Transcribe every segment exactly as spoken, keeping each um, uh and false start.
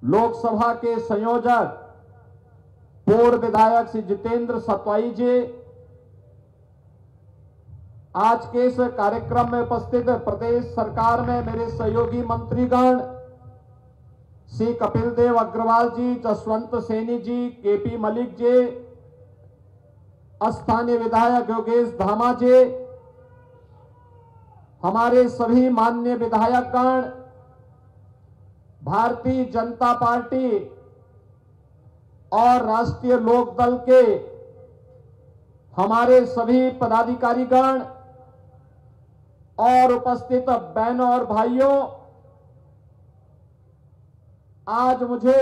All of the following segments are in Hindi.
लोकसभा के संयोजक पूर्व विधायक श्री जितेंद्र सतवाई जी, आज के इस कार्यक्रम में उपस्थित प्रदेश सरकार में मेरे सहयोगी मंत्रीगण श्री कपिल देव अग्रवाल जी, जसवंत सैनी जी, केपी मलिक जी, स्थानीय विधायक योगेश धामा जी, हमारे सभी माननीय विधायकगण, भारतीय जनता पार्टी और राष्ट्रीय लोकदल के हमारे सभी पदाधिकारीगण और उपस्थित बहनों और भाइयों, आज मुझे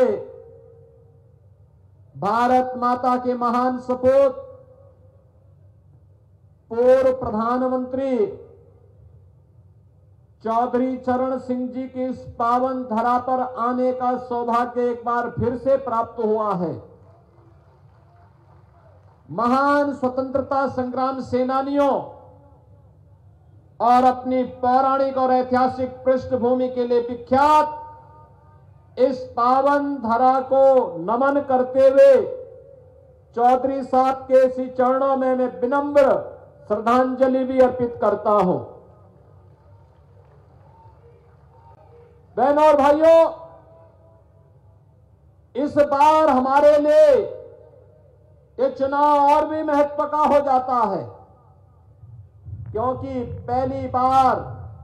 भारत माता के महान सपूत पूर्व प्रधानमंत्री चौधरी चरण सिंह जी की इस पावन धरा पर आने का सौभाग्य एक बार फिर से प्राप्त हुआ है। महान स्वतंत्रता संग्राम सेनानियों और अपनी पौराणिक और ऐतिहासिक पृष्ठभूमि के लिए विख्यात इस पावन धरा को नमन करते हुए चौधरी साहब के इसी चरणों में मैं विनम्र श्रद्धांजलि भी अर्पित करता हूं। बहनों और भाइयों, इस बार हमारे लिए ये चुनाव और भी महत्व का हो जाता है, क्योंकि पहली बार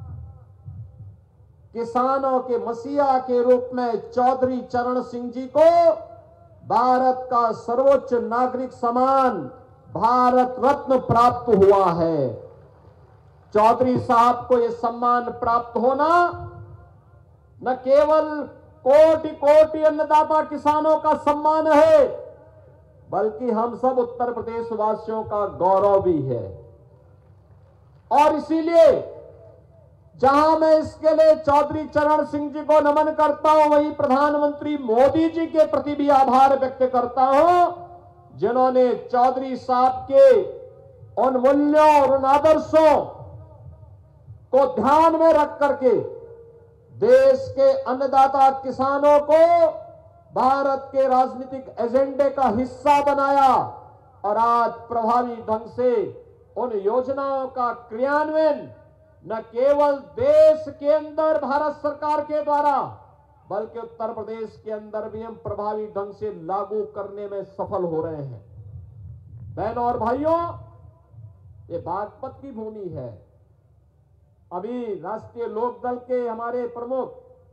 किसानों के मसीहा के रूप में चौधरी चरण सिंह जी को भारत का सर्वोच्च नागरिक सम्मान भारत रत्न प्राप्त हुआ है। चौधरी साहब को यह सम्मान प्राप्त होना न केवल कोटि कोटि अन्नदाता किसानों का सम्मान है, बल्कि हम सब उत्तर प्रदेश वासियों का गौरव भी है। और इसीलिए जहां मैं इसके लिए चौधरी चरण सिंह जी को नमन करता हूं, वहीं प्रधानमंत्री मोदी जी के प्रति भी आभार व्यक्त करता हूं, जिन्होंने चौधरी साहब के उन मूल्यों और उन आदर्शों को ध्यान में रख करके देश के अन्नदाता किसानों को भारत के राजनीतिक एजेंडे का हिस्सा बनाया और आज प्रभावी ढंग से उन योजनाओं का क्रियान्वयन न केवल देश के अंदर भारत सरकार के द्वारा, बल्कि उत्तर प्रदेश के अंदर भी हम प्रभावी ढंग से लागू करने में सफल हो रहे हैं। बहनों और भाइयों, ये बागपत की भूमि है। अभी राष्ट्रीय लोकदल के हमारे प्रमुख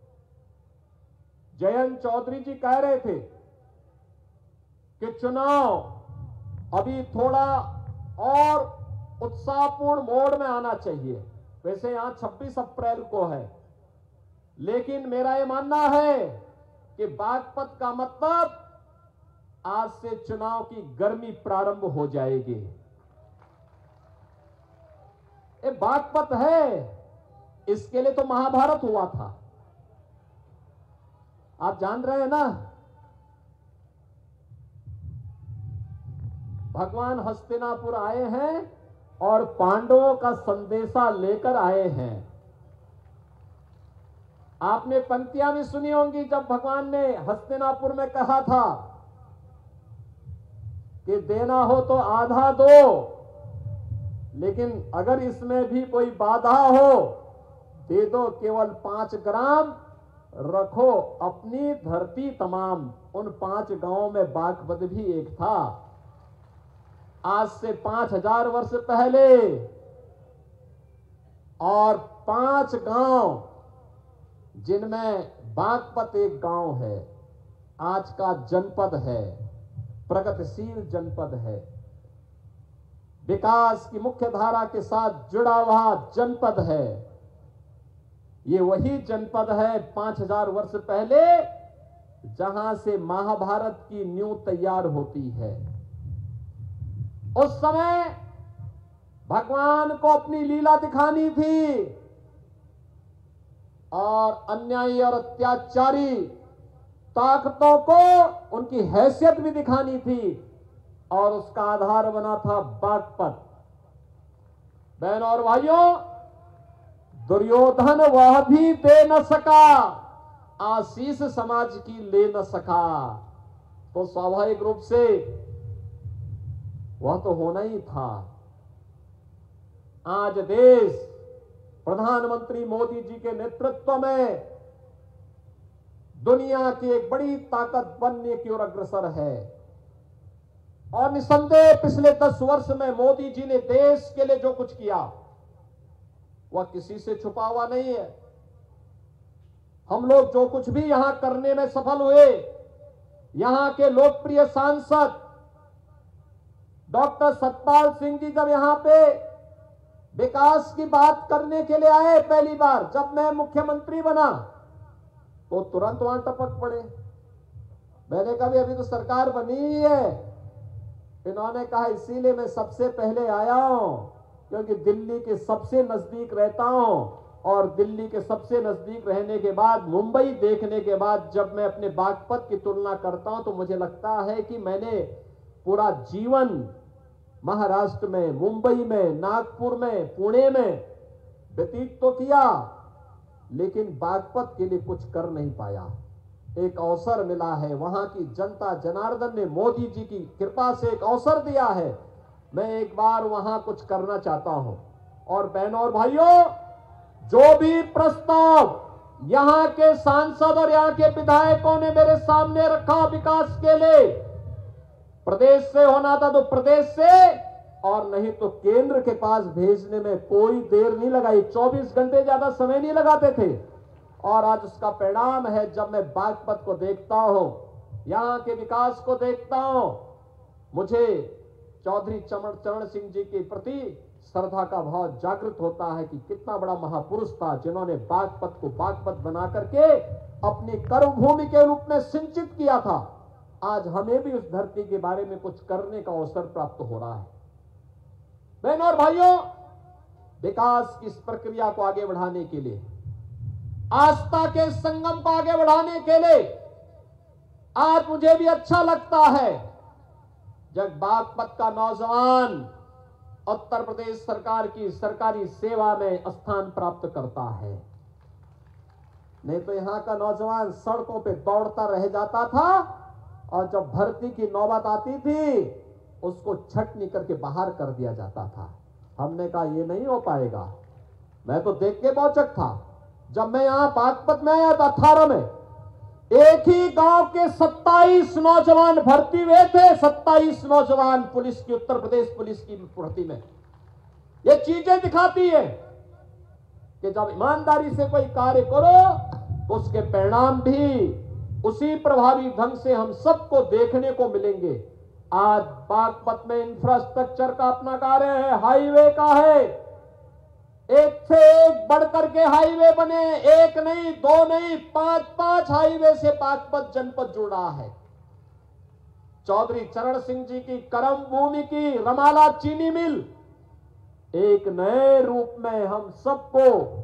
जयंत चौधरी जी कह रहे थे कि चुनाव अभी थोड़ा और उत्साहपूर्ण मोड में आना चाहिए। वैसे यहां छब्बीस अप्रैल को है, लेकिन मेरा यह मानना है कि बागपत का मतलब आज से चुनाव की गर्मी प्रारंभ हो जाएगी। ये बागपत है, इसके लिए तो महाभारत हुआ था, आप जान रहे हैं ना। भगवान हस्तिनापुर आए हैं और पांडवों का संदेशा लेकर आए हैं। आपने पंक्तियां भी सुनी होंगी जब भगवान ने हस्तिनापुर में कहा था कि देना हो तो आधा दो, लेकिन अगर इसमें भी कोई बाधा हो दे दो केवल पांच ग्राम, रखो अपनी धरती तमाम। उन पांच गांवों में बागपत भी एक था। आज से पांच हजार वर्ष पहले और पांच गांव, जिनमें बागपत एक गांव है, आज का जनपद है, प्रगतिशील जनपद है, विकास की मुख्य धारा के साथ जुड़ा हुआ जनपद है। ये वही जनपद है पांच हजार वर्ष पहले जहां से महाभारत की नींव तैयार होती है। उस समय भगवान को अपनी लीला दिखानी थी और अन्यायी और अत्याचारी ताकतों को उनकी हैसियत भी दिखानी थी, और उसका आधार बना था बागपत। बहनों और भाइयों, दुर्योधन वह भी दे न सका, आशीष समाज की ले न सका, तो स्वाभाविक रूप से वह तो होना ही था। आज देश प्रधानमंत्री मोदी जी के नेतृत्व में दुनिया की एक बड़ी ताकत बनने की ओर अग्रसर है, और निसंदेह पिछले दस वर्ष में मोदी जी ने देश के लिए जो कुछ किया वह किसी से छुपा हुआ नहीं है। हम लोग जो कुछ भी यहां करने में सफल हुए, यहां के लोकप्रिय सांसद डॉक्टर सतपाल सिंह जी जब यहां पे विकास की बात करने के लिए आए, पहली बार जब मैं मुख्यमंत्री बना तो तुरंत वहां टपक पड़े। मैंने कहा अभी तो सरकार बनी ही है। इन्होंने कहा इसीलिए मैं सबसे पहले आया हूं क्योंकि दिल्ली के सबसे नजदीक रहता हूं, और दिल्ली के सबसे नजदीक रहने के बाद, मुंबई देखने के बाद जब मैं अपने बागपत की तुलना करता हूं तो मुझे लगता है कि मैंने पूरा जीवन महाराष्ट्र में, मुंबई में, नागपुर में, पुणे में व्यतीत तो किया, लेकिन बागपत के लिए कुछ कर नहीं पाया। एक अवसर मिला है, वहां की जनता जनार्दन ने मोदी जी की कृपा से एक अवसर दिया है, मैं एक बार वहां कुछ करना चाहता हूं। और बहनों और भाइयों, जो भी प्रस्ताव यहां के सांसद और यहां के विधायकों ने मेरे सामने रखा विकास के लिए, प्रदेश से होना था तो प्रदेश से, और नहीं तो केंद्र के पास भेजने में कोई देर नहीं लगाई, चौबीस घंटे ज्यादा समय नहीं लगाते थे। और आज उसका परिणाम है, जब मैं बागपत को देखता हूं, यहां के विकास को देखता हूं, मुझे चौधरी चरण सिंह जी के प्रति श्रद्धा का भाव जागृत होता है कि कितना बड़ा महापुरुष था जिन्होंने बागपत को बागपत बना करके अपनी कर्मभूमि के रूप में सिंचित किया था। आज हमें भी उस धरती के बारे में कुछ करने का अवसर प्राप्त हो रहा है। बहनों और भाइयों, विकास की इस प्रक्रिया को आगे बढ़ाने के लिए, आस्था के संगम को आगे बढ़ाने के लिए आज मुझे भी अच्छा लगता है जब बागपत का नौजवान उत्तर प्रदेश सरकार की सरकारी सेवा में स्थान प्राप्त करता है। नहीं तो यहां का नौजवान सड़कों पे दौड़ता रह जाता था, और जब भर्ती की नौबत आती थी उसको छटनी करके बाहर कर दिया जाता था। हमने कहा ये नहीं हो पाएगा। मैं तो देख के बौचक था जब मैं यहां बागपत में आया था अठारह में, एक ही गांव के सत्ताईस नौजवान भर्ती हुए थे, सत्ताईस नौजवान पुलिस की, उत्तर प्रदेश पुलिस की भर्ती में। ये चीजें दिखाती है कि जब ईमानदारी से कोई कार्य करो तो उसके परिणाम भी उसी प्रभावी ढंग से हम सबको देखने को मिलेंगे। आज बागपत में इंफ्रास्ट्रक्चर का अपना कार्य है, हाईवे का है, एक से एक बढ़कर के हाईवे बने, एक नहीं, दो नहीं, पांच पांच हाईवे से बागपत जनपद जुड़ा है। चौधरी चरण सिंह जी की कर्म भूमि की रमाला चीनी मिल एक नए रूप में हम सबको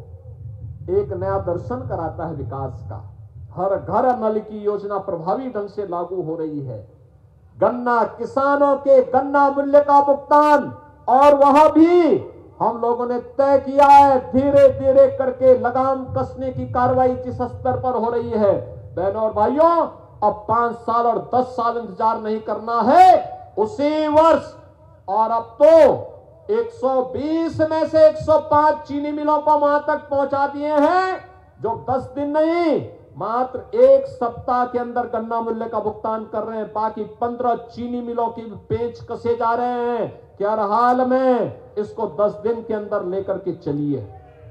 एक नया दर्शन कराता है विकास का। हर घर नल की योजना प्रभावी ढंग से लागू हो रही है। गन्ना किसानों के गन्ना मूल्य का भुगतान, और वह भी हम लोगों ने तय किया है, धीरे धीरे करके लगाम कसने की कार्रवाई जिस स्तर पर हो रही है। बहनों और भाइयों, अब पांच साल और दस साल इंतजार नहीं करना है, उसी वर्ष। और अब तो एक सौ बीस में से एक सौ पांच चीनी मिलों को वहां तक पहुंचा दिए हैं, जो दस दिन नहीं, मात्र एक सप्ताह के अंदर गन्ना मूल्य का भुगतान कर रहे हैं। बाकी पंद्रह चीनी मिलों की पेच कसे जा रहे हैं कि हर हाल में इसको दस दिन के अंदर लेकर के चलिए।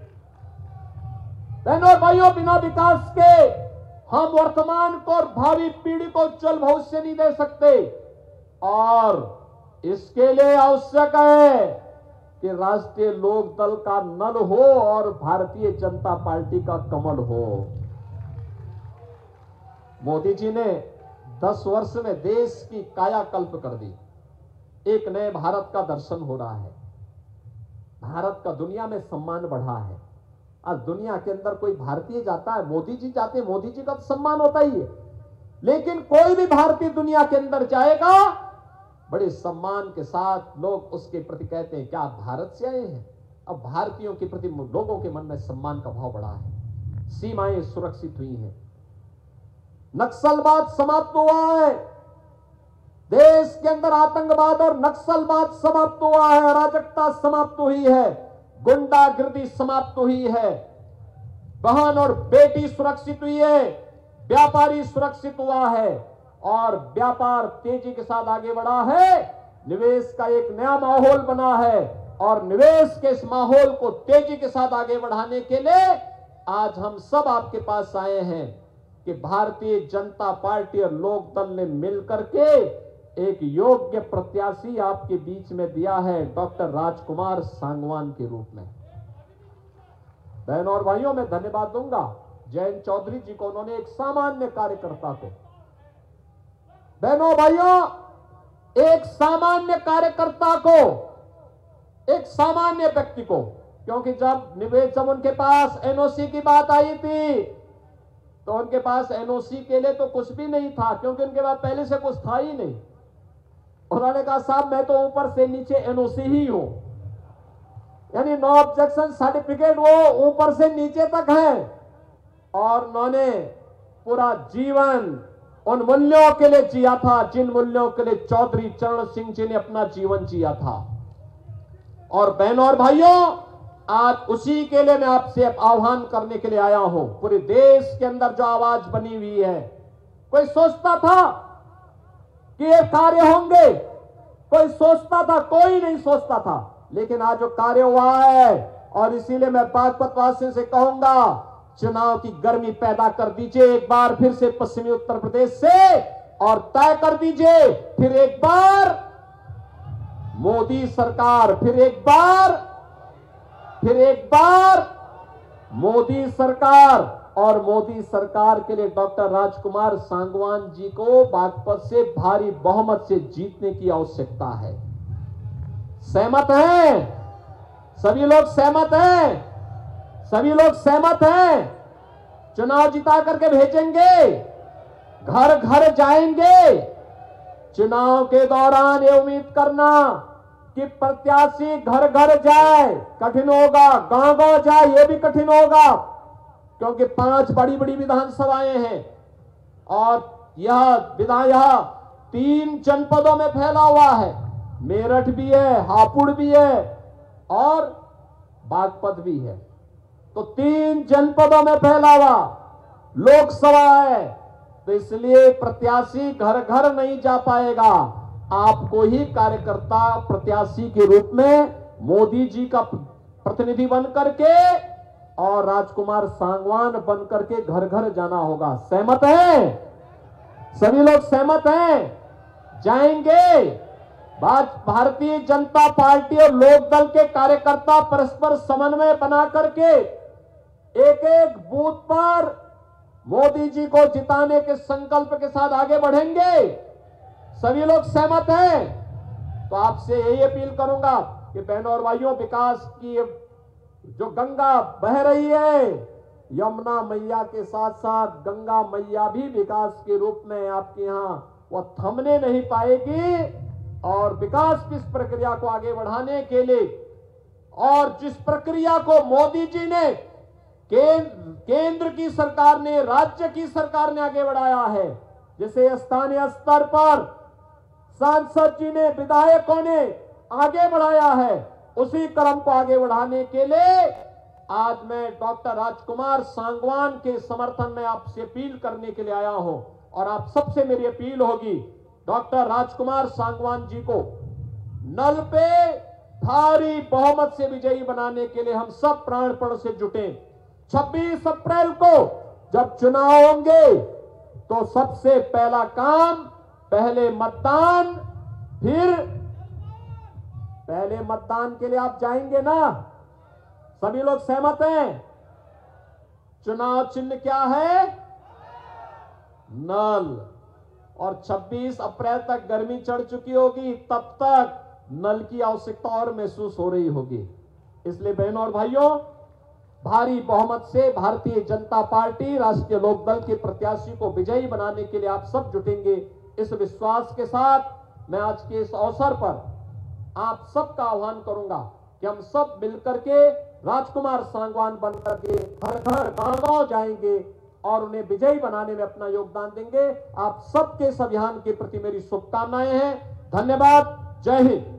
बहनों और भाइयों, बिना विकास के हम वर्तमान को और भावी पीढ़ी को उज्जवल भविष्य नहीं दे सकते, और इसके लिए आवश्यक है कि राष्ट्रीय लोक दल का नल हो और भारतीय जनता पार्टी का कमल हो। मोदी जी ने दस वर्ष में देश की कायाकल्प कर दी। एक नए भारत का दर्शन हो रहा है। भारत का दुनिया में सम्मान बढ़ा है। आज दुनिया के अंदर कोई भारतीय जाता है, मोदी जी जाते हैं, मोदी जी का तो सम्मान होता ही है, लेकिन कोई भी भारतीय दुनिया के अंदर जाएगा, बड़े सम्मान के साथ लोग उसके प्रति कहते हैं क्या आप भारत से आए हैं। अब भारतीयों के प्रति लोगों के मन में सम्मान का भाव बढ़ा है। सीमाएं सुरक्षित हुई हैं, नक्सलवाद समाप्त हुआ है, देश के अंदर आतंकवाद और नक्सलवाद समाप्त हुआ है, अराजकता समाप्त हुई है, गुंडागर्दी समाप्त हुई है, बहन और बेटी सुरक्षित हुई है, व्यापारी सुरक्षित हुआ है और व्यापार तेजी के साथ आगे बढ़ा है। निवेश का एक नया माहौल बना है और निवेश के इस माहौल को तेजी के साथ आगे बढ़ाने के लिए आज हम सब आपके पास आए हैं कि भारतीय जनता पार्टी और लोक दल ने मिलकर के एक योग्य प्रत्याशी आपके बीच में दिया है, डॉक्टर राजकुमार सांगवान के रूप में। बहनों और भाइयों, मैं धन्यवाद दूंगा जयंत चौधरी जी को, उन्होंने एक सामान्य कार्यकर्ता को, बहनों भाइयों, एक सामान्य कार्यकर्ता को, एक सामान्य व्यक्ति को, क्योंकि जब निवेश जब उनके पास एनओसी की बात आई थी तो उनके पास एनओसी के लिए तो कुछ भी नहीं था, क्योंकि उनके पास पहले से कुछ था ही नहीं। उन्होंने कहा साहब मैं तो ऊपर से नीचे एनओसी ही हूं, यानी नो ऑब्जेक्शन सर्टिफिकेट वो ऊपर से नीचे तक है। और उन्होंने पूरा जीवन उन मूल्यों के लिए जिया था जिन मूल्यों के लिए चौधरी चरण सिंह जी ने अपना जीवन जिया था। और बहनों और भाइयों, आज उसी के लिए मैं आपसे आह्वान करने के लिए आया हूं। पूरे देश के अंदर जो आवाज बनी हुई है, कोई सोचता था कि ये कार्य होंगे, कोई सोचता था, कोई नहीं सोचता था, लेकिन आज जो कार्य हुआ है, और इसीलिए मैं बागपत वासियों से कहूंगा चुनाव की गर्मी पैदा कर दीजिए एक बार फिर से पश्चिमी उत्तर प्रदेश से, और तय कर दीजिए फिर एक बार मोदी सरकार, फिर एक बार फिर एक बार मोदी सरकार। और मोदी सरकार के लिए डॉक्टर राजकुमार सांगवान जी को बागपत से भारी बहुमत से जीतने की आवश्यकता है। सहमत हैं? सभी लोग सहमत हैं? सभी लोग सहमत हैं? चुनाव जिता करके भेजेंगे, घर घर जाएंगे। चुनाव के दौरान ये उम्मीद करना कि प्रत्याशी घर घर जाए कठिन होगा, गांव गांव जाए ये भी कठिन होगा, क्योंकि पांच बड़ी बड़ी विधानसभाएं हैं और यह विधान यह तीन जनपदों में फैला हुआ है। मेरठ भी है, हापुड़ भी है और बागपत भी है, तो तीन जनपदों में फैला हुआ लोकसभा है। तो इसलिए प्रत्याशी घर घर नहीं जा पाएगा, आपको ही कार्यकर्ता प्रत्याशी के रूप में मोदी जी का प्रतिनिधि बन करके और राजकुमार सांगवान बन करके घर घर जाना होगा। सहमत हैं? सभी लोग सहमत हैं? जाएंगे। भारतीय जनता पार्टी और लोक दल के कार्यकर्ता परस्पर समन्वय बना करके एक एक बूथ पर मोदी जी को जिताने के संकल्प के साथ आगे बढ़ेंगे। सभी लोग सहमत हैं? तो आपसे यही अपील करूंगा कि बहनों और भाइयों, विकास की जो गंगा बह रही है, यमुना मैया के साथ साथ गंगा मैया भी विकास के रूप में आपके यहां वो थमने नहीं पाएगी। और विकास की इस प्रक्रिया को आगे बढ़ाने के लिए, और जिस प्रक्रिया को मोदी जी ने, केंद्र केंद्र की सरकार ने, राज्य की सरकार ने आगे बढ़ाया है, जिसे स्थानीय स्तर पर सांसद जी ने, विधायकों ने आगे बढ़ाया है, उसी क्रम को आगे बढ़ाने के लिए आज मैं डॉक्टर राजकुमार सांगवान के समर्थन में आपसे अपील करने के लिए आया हूं। और आप सबसे मेरी अपील होगी, डॉक्टर राजकुमार सांगवान जी को नल पे भारी बहुमत से विजयी बनाने के लिए हम सब प्राणपण से जुटे। छब्बीस अप्रैल को जब चुनाव होंगे तो सबसे पहला काम, पहले मतदान, फिर पहले मतदान के लिए आप जाएंगे ना? सभी लोग सहमत हैं? चुनाव चिन्ह क्या है? नल। और छब्बीस अप्रैल तक गर्मी चढ़ चुकी होगी, तब तक नल की आवश्यकता और महसूस हो रही होगी। इसलिए बहनों और भाइयों, भारी बहुमत से भारतीय जनता पार्टी राष्ट्रीय लोकदल के प्रत्याशी को विजयी बनाने के लिए आप सब जुटेंगे। इस विश्वास के साथ मैं आज के इस अवसर पर आप सबका आह्वान करूंगा कि हम सब मिलकर के राजकुमार सांगवान बनकर के घर घर गांव गांव जाएंगे और उन्हें विजयी बनाने में अपना योगदान देंगे। आप सबके इस अभियान के प्रति मेरी शुभकामनाएं हैं। धन्यवाद। जय हिंद।